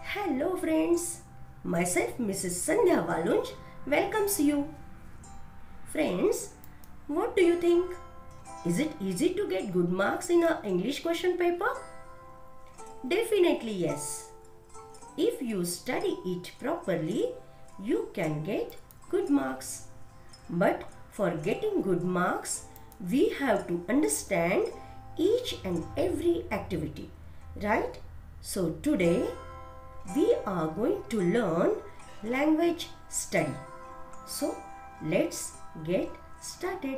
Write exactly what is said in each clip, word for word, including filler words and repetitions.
Hello friends, myself Missus Sandhya Walunj welcomes you. Friends, what do you think? Is it easy to get good marks in a English question paper? Definitely yes. If you study it properly, you can get good marks. But for getting good marks, we have to understand each and every activity, right? So today, we are going to learn language study. So let's get started.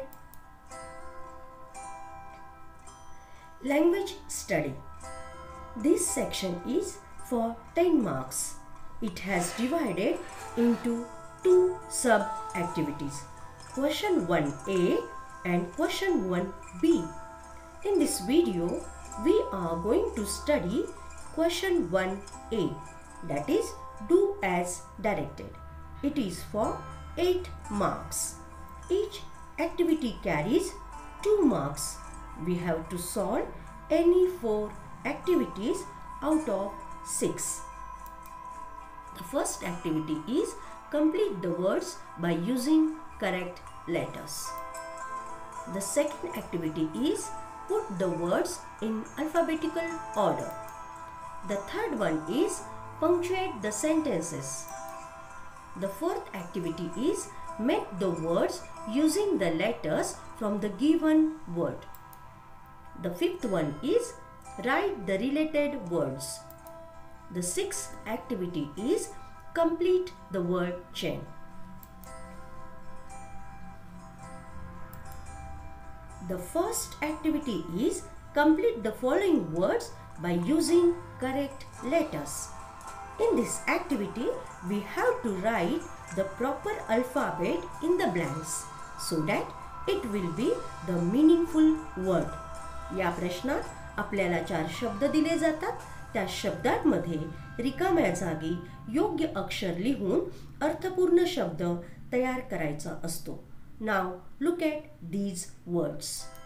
Language study. This section is for ten marks. It has divided into two sub activities, question one A and question one B. In this video, we are going to study question one A, that is do as directed. It is for eight marks. Each activity carries two marks. We have to solve any four activities out of six. The first activity is complete the words by using correct letters. The second activity is put the words in alphabetical order. The third one is punctuate the sentences. The fourth activity is make the words using the letters from the given word. The fifth one is write the related words. The sixth activity is complete the word chain. The first activity is complete the following words by using correct letters. In this activity, we have to write the proper alphabet in the blanks so that it will be the meaningful word. या प्रश्नात आपल्याला चार शब्द दिले जातात. त्या शब्दांमध्ये रिकाम्या जागी योग्य अक्षर लिहून अर्थपूर्ण शब्द तयार करायचा असतो. Now look at these words.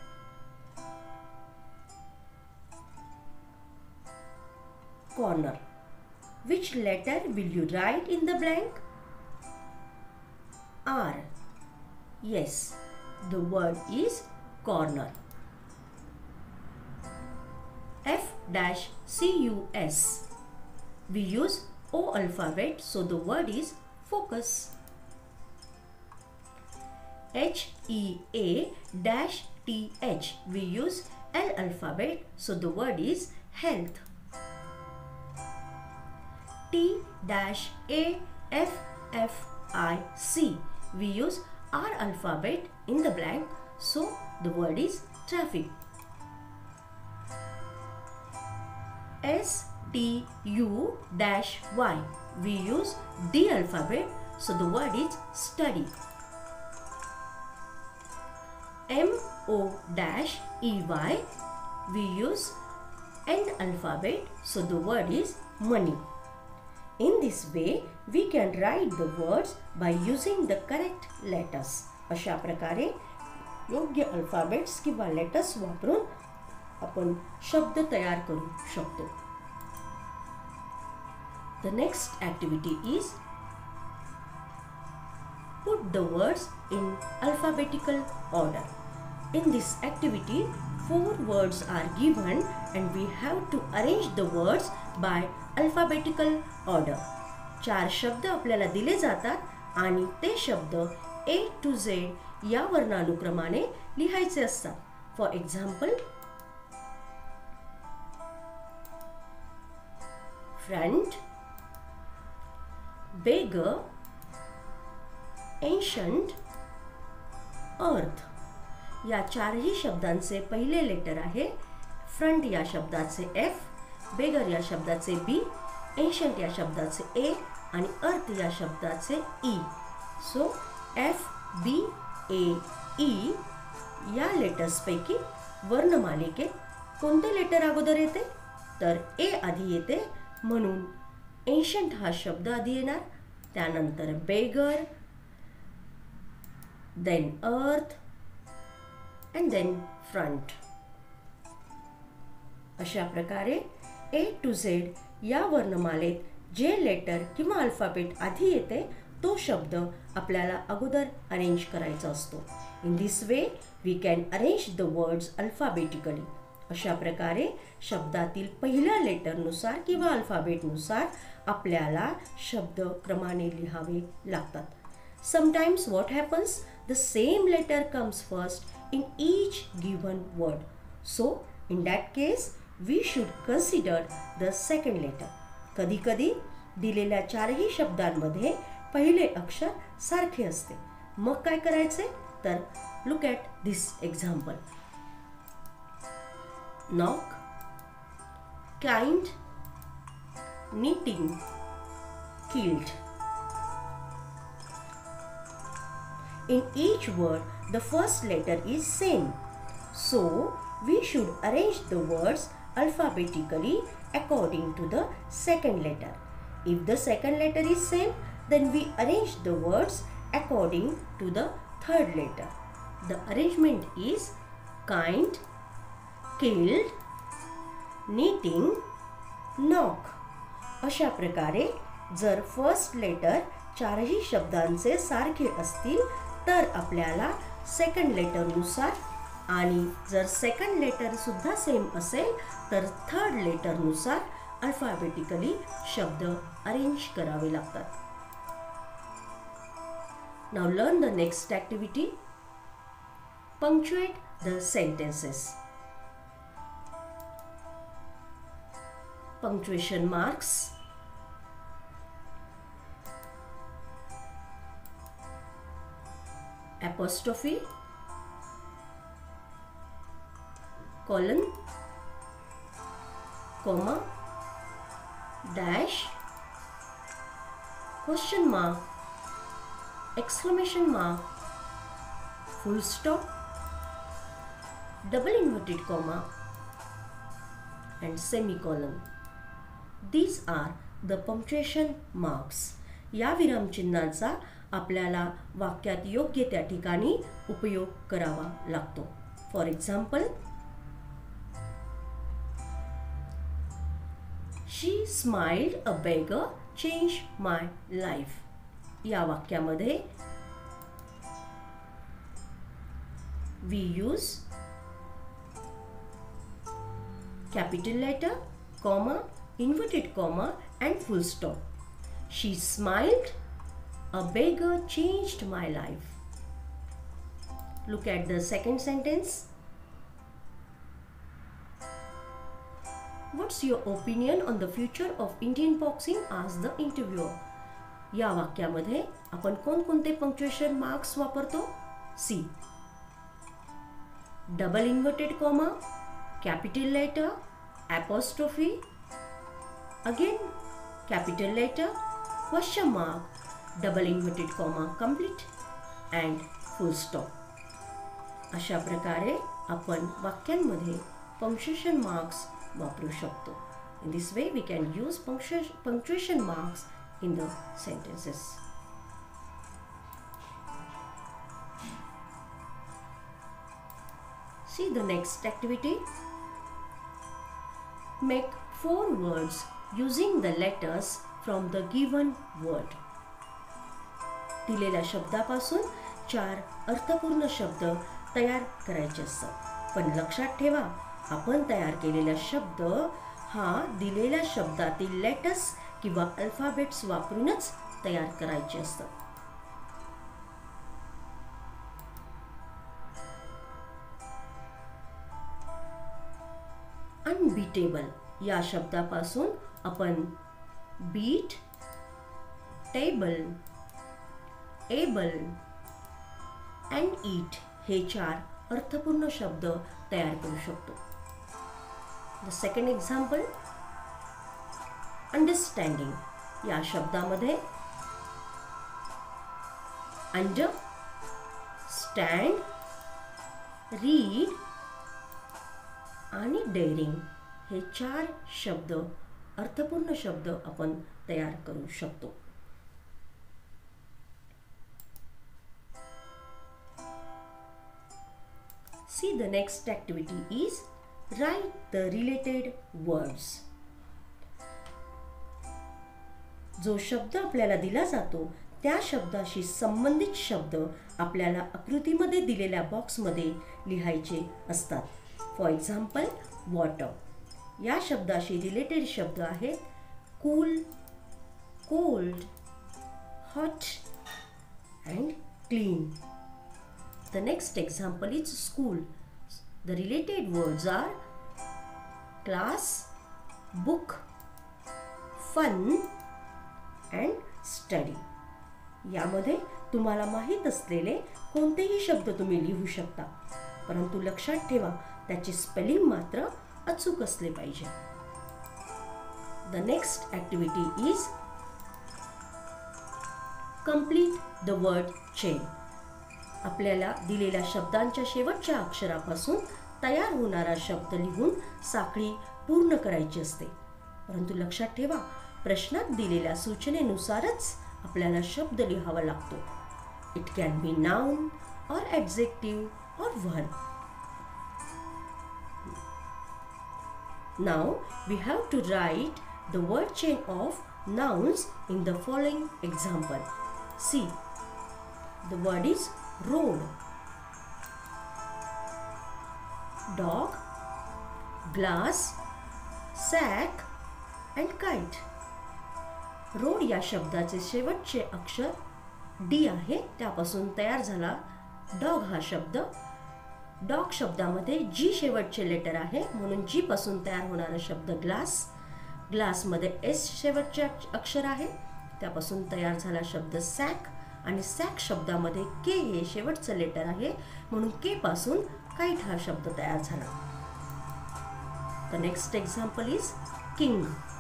Corner. Which letter will you write in the blank? R. Yes, the word is corner. F dash C U S. We use O alphabet, so the word is focus. H E A dash T H. We use L alphabet, so the word is health. T dash A F F I C. We use R alphabet in the blank, so the word is traffic. S T U dash Y. We use D alphabet, so the word is study. M O dash E Y. We use N alphabet, so the word is money. In this way, we can write the words by using the correct letters. अशा प्रकारे योग्य alphabets किंवा letters वापरून आपण शब्द तयार करू शकतो. The next activity is put the words in alphabetical order. In this activity, four words are given and we have to arrange the words by alphabetical order. चार शब्द आपल्याला दिले जातात आणि ते शब्द A to Z या वर्णानुक्रमाने लिहायचे असतात. For example, front, beggar, ancient, earth. या चारही शब्दांचे पहिले लेटर आहे. फ्रंट या शब्दाचे F, बेगर या शब्दाचे B, एन्शंट या शब्दाचे A आणि अर्थ या शब्दाचे E. So F, B, A, E या लेटर्स पैकी वर्णमालिकेत कोणते लेटर अगोदर येते? तर A आधी येते, म्हणून एन्शंट हा शब्द आधी येणार, त्यानंतर beggar, then earth and then front. अशा प्रकारे A to Z या वर्णमालेत जे लेटर किंवा अल्फाबेट आधी येते तो शब्द आपल्याला अगोदर अरेंज करायचा असतो. In this way we can arrange the words alphabetically. अशा प्रकारे शब्दातील पहिल्या लेटरनुसार किंवा अल्फाबेटनुसार आपल्याला शब्द क्रमाने लिहावे लागतात. Sometimes what happens? The same letter comes first in each given word. So, in that case, we should consider the second letter. कधी कधी दिलेल्या चारही शब्दांमध्ये पहिले अक्षर सारखे असते. मग काय करायचे? तर look at this example. Knock, kind, knitting, killed. In each word, the first letter is same. So, we should arrange the words alphabetically according to the second letter. If the second letter is same, then we arrange the words according to the third letter. The arrangement is kind, killed, knitting, knock. अशा प्रकारे जर first letter चारही शब्दांचे सारखे असतील तर आपल्याला second लेटरनुसार आणि जर सेकंड लेटर सुद्धा सेम असेल तर थर्ड लेटरनुसार अल्फाबेटिकली शब्द अरेंज करावे लागतात. Now learn the next activity. Punctuate the sentences. Punctuation marks, apostrophe, colon, comma, dash, question mark, exclamation mark, full stop, double inverted comma and semicolon. These are the punctuation marks. या विराम चिन्हांचा आपल्याला वाक्यात योग्य त्या ठिकाणी उपयोग करावा लागतो. For example, she smiled a beggar change my life. या वाक्यामध्ये we use capital letter, comma, inverted comma and full stop. She smiled. A beggar changed my life. Look at the second sentence. What's your opinion on the future of Indian boxing? asked the interviewer. या वाक्यामध्ये आपण कोणकोणते punctuation marks वापरतो? C. Double inverted comma, capital letter, apostrophe, again capital letter, question mark, double inverted comma complete and full stop. अशा प्रकारे आपण वाक्यांमध्ये punctuation marks वापरू शकतो. In this way we can use punctuation marks in the sentences. See the next activity. Make four words using the letters from the given word. दिलेल्या शब्दापासून चार अर्थपूर्ण शब्द तयार करायचे असतात. पण लक्षात ठेवा, आपण तयार केलेला शब्द हा दिलेल्या शब्दातील लेटर्स किंवा अल्फाबेट्स वापरूनच तयार करायचे असतात. अनबीटेबल या शब्दापासून आपण beat, table, able and eat हे चार अर्थपूर्ण शब्द तयार करू शकतो. द सेकंड एक्झाम्पल, अंडरस्टँडिंग या शब्दामध्ये अंडर, स्टँड, रीड आणि डेअरिंग हे चार शब्द अर्थपूर्ण शब्द आपण तयार करू शकतो. See the next activity is write the related words. जो शब्द आपल्याला दिला जातो त्या शब्दाशी संबंधित शब्द आपल्याला आकृतीमध्ये दिलेल्या बॉक्समध्ये लिहायचे असतात. For example water. या शब्दाशी रिलेटेड शब्द आहेत cool, cold, hot and clean. The next example is school. The related words are class, book, fun and study. यामध्ये तुम्हाला माहित असलेले कोणतेही शब्द तुम्ही लिहू शकता, परंतु लक्षात ठेवा त्याची स्पेलिंग मात्र अचूक असले पाहिजे. The next activity is complete the word chain. आपल्याला दिलेल्या शब्दांच्या शेवटच्या अक्षरापासून तयार होणारा शब्द लिहून साखळी पूर्ण करायची असते. परंतु लक्षात ठेवा प्रश्नात दिलेल्या सूचनेनुसारच आपल्याला शब्द लिहावा लागतो. It can be noun or adjective or verb. Now we have to write the word chain of nouns in the following example. See, the word is road, dog, glass, sack and kite. Road या शब्दाचे शेवटचे अक्षर D आहे, त्यापासून तयार झाला dog हा शब्द. डॉग शब्दामध्ये जी शेवटचे लेटर आहे म्हणून जी पासून तयार होणारा शब्द ग्लास. ग्लासमध्ये एस शेवटचे अक्षर आहे, त्यापासून तयार झाला शब्द सॅक. आणि सॅक शब्दामध्ये के हे शेवटचं लेटर आहे म्हणून के पासून काइट हा शब्द तयार झाला. The next example is king,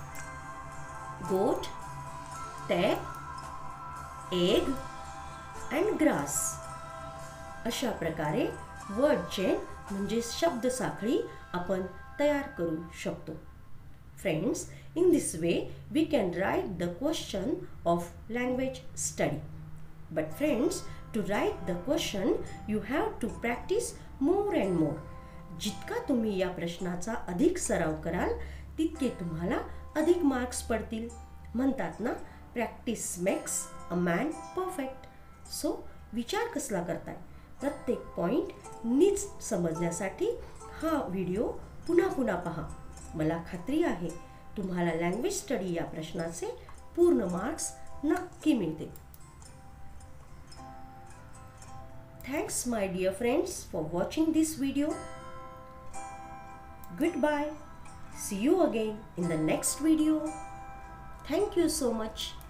goat, tap, egg and grass. अशा प्रकारे वर्ड चेन म्हणजे शब्द साखळी आपण तयार करू शकतो. Friends, in this way we can write the question of language study. But friends, to write the question you have to practice more and more. जितका तुम्ही या प्रश्नाचा अधिक सराव कराल तितके तुम्हाला अधिक मार्क्स पडतील. म्हणतात ना, practice makes a man perfect. So विचार कसला करताय? प्रत्येक पॉइंट नीट समजण्यासाठी हा व्हिडिओ पुन्हा पुन्हा पहा. मला खात्री आहे तुम्हाला लँग्वेज स्टडी या प्रश्नाचे पूर्ण मार्क्स नक्की मिळतील. Thanks my dear friends for watching this video. Goodbye. See you again in the next video. Thank you so much.